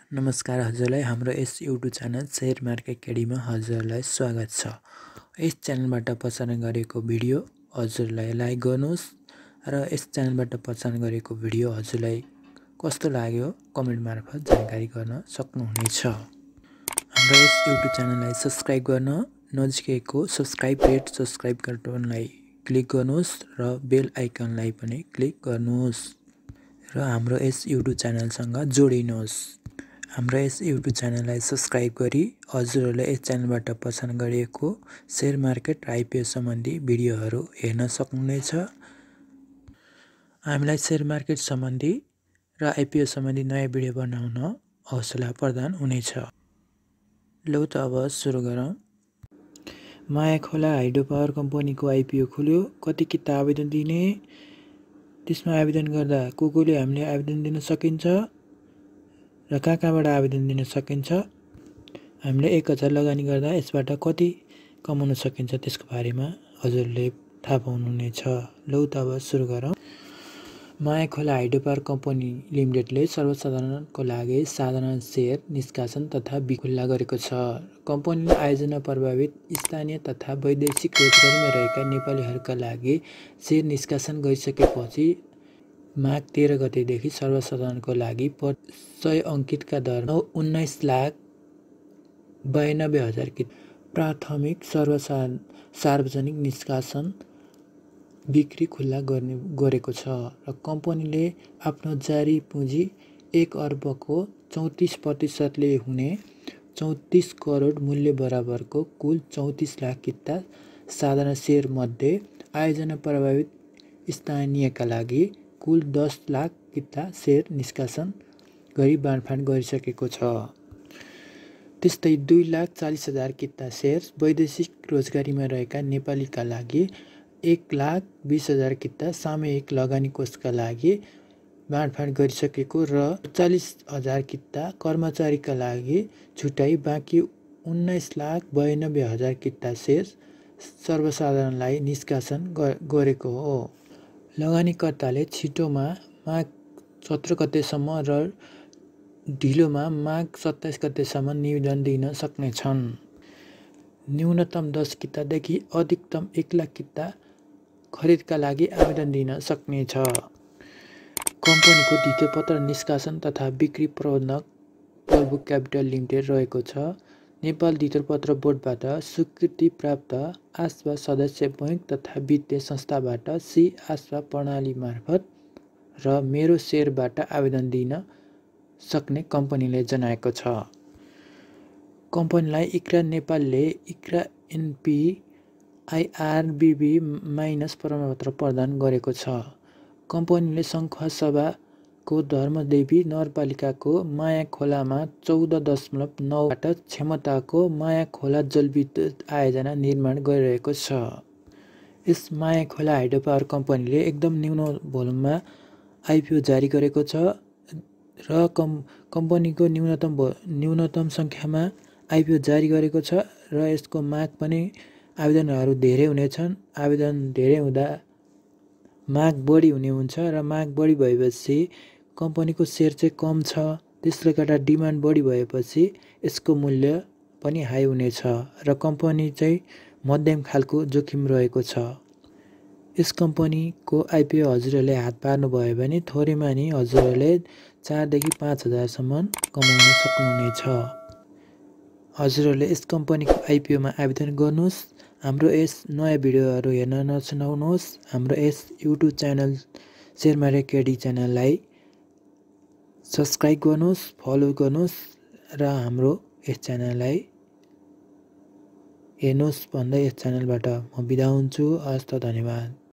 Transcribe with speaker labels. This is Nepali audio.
Speaker 1: नमस्कार हजुरलाई हाम्रो यस युट्युब च्यानल शेयर मार्केट केडीमा हजुरलाई स्वागत छ। यस च्यानलबाट प्रसारण गरेको भिडियो हजुरलाई लाइक गर्नुहोस् र यस च्यानलबाट प्रसारण गरेको भिडियो हजुरलाई कस्तो लाग्यो कमेन्ट मार्फत जानकारी गर्न सक्नुहुनेछ। हाम्रो यस युट्युब च्यानललाई सब्स्क्राइब गर्न नजिकैको सब्स्क्राइब बटनलाई क्लिक गर्नुहोस् र बेल आइकनलाई पनि क्लिक गर्नुहोस् र हाम्रो यस युट्युब च्यानलसँग जोडिनुहोस्। हाम्रो यस युट्युब च्यानललाई सब्स्क्राइब गरी हजुरहरूले यस च्यानलबाट प्रसारण गरिएको शेयर मार्केट र आइपिओ सम्बन्धी भिडियोहरू हेर्न सक्नुहुनेछ। हामीलाई शेयर मार्केट सम्बन्धी र आइपिओ सम्बन्धी नयाँ भिडियो बनाउन हौसला प्रदान हुनेछ। लौ त अब सुरु गरौँ। मायाखोला हाइड्रो पावर कम्पनीको आइपिओ खुल्यो। कति किता आवेदन दिने, त्यसमा आवेदन गर्दा कोले हामीले आवेदन दिन सकिन्छ र कहाँबाट आवेदन दिन सकिन्छ, हामीले 1000 लगानी गर्दा यसबाट कति कमाउन सकिन्छ त्यसको बारेमा हजुरले थाहा पाउनुहुनेछ। लौ त अब सुरु गरौँ। मायाखोला हाइड्रो पावर कम्पनी लिमिटेडले सर्वसाधारणको लागि साधारण सेयर निष्कासन तथा खुल्ला गरेको छ। कम्पनीले आयोजना प्रभावित स्थानीय तथा वैदेशिक रोजगारीमा रहेका नेपालीहरूका लागि सेयर निष्कासन गरिसकेपछि माघ 13 गतेदेखि सर्वसाधारणको लागि 100 अङ्कितका दरमा 19,92,000 किता प्राथमिक सार्वजनिक निष्कासन बिक्री खुल्ला गरेको छ र कम्पनीले आफ्नो जारी पुँजी 1 अर्बको 34% हुने 34 करोड मूल्य बराबरको कुल 34 लाख किता साधारण सेयर मध्ये आयोजना प्रभावित स्थानीयका लागि कुल 10 लाख किता सेयर निष्कासन गरी बाँडफाँड गरिसकेको छ। त्यस्तै 2,40,000 किता सेयर वैदेशिक रोजगारीमा रहेका नेपालीका लागि 1,20,000 किता सामूहिक लगानी कोषका लागि बाँडफाँड गरिसकेको र 40,000 किता कर्मचारीका लागि छुट्याई बाँकी 19,92,000 किता सेयर सर्वसाधारणलाई निष्कासन गरेको हो। लगानीकर्ताले छिटोमा माघ 17 गतेसम्म र ढिलोमा माघ 27 गतेसम्म निवेदन दिन सक्नेछन्। न्यूनतम 10 कितादेखि अधिकतम 1 लाख किता खरिदका लागि आवेदन दिन सक्नेछ। कम्पनीको धितोपत्र निष्कासन तथा बिक्री प्रबन्धक प्रभु क्यापिटल लिमिटेड रहेको छ। नेपाल धितोपत्र बोर्डबाट स्वीकृति प्राप्त आस्वा सदस्य बैंक तथा वित्तीय संस्थाबाट सी आस्वा प्रणाली मार्फत र मेरो सेयरबाट आवेदन दिन सक्ने कम्पनीले जनाएको छ। कम्पनीलाई इक्रा नेपालले इक्रा एनपी आईआरबीबी माइनस प्रमाणपत्र प्रदान गरेको छ। कम्पनीले सङ्खुवासभाको धर्मदेवी नगरपालिकाको मायाखोलामा 14.9 क्षमताको मायाखोला जलविद्युत आयोजना निर्माण गरिरहेको छ। यस मायाखोला हाइड्रो पावर कम्पनीले एकदम न्यून भोल्युममा आइपिओ जारी गरेको छ र कम्पनीको न्यूनतम सङ्ख्यामा आइपिओ जारी गरेको छ र यसको माग पनि आवेदनहरू धेरै हुनेछन्। आवेदन धेरै हुँदा माग बढी हुने हुन्छ र माग बढी भएपछि कम्पनीको सेयर चाहिँ कम छ, त्यसले गर्दा डिमान्ड बढी भएपछि यसको मूल्य पनि हाई हुनेछ र कम्पनी चाहिँ मध्यम खालको जोखिम रहेको छ। यस कम्पनीको आइपिओ हजुरहरूले हात पार्नुभयो भने थोरैमा नि हजुरहरूले 4,000 देखि 5,000 सम्म कमाउन सक्नुहुनेछ। हजुरहरूले यस कम्पनीको आइपिओमा आवेदन गर्नुहोस्। हाम्रो यस नयाँ भिडियोहरू हेर्न नछुटाउनुहोस्। हाम्रो यस YouTube channel share market KD च्यानललाई सब्स्क्राइब गर्नुहोस्, फलो गर्नुहोस् र हाम्रो यस च्यानललाई हेर्नुहोस् भन्दै यस च्यानलबाट म बिदा हुन्छु। हस्त धन्यवाद।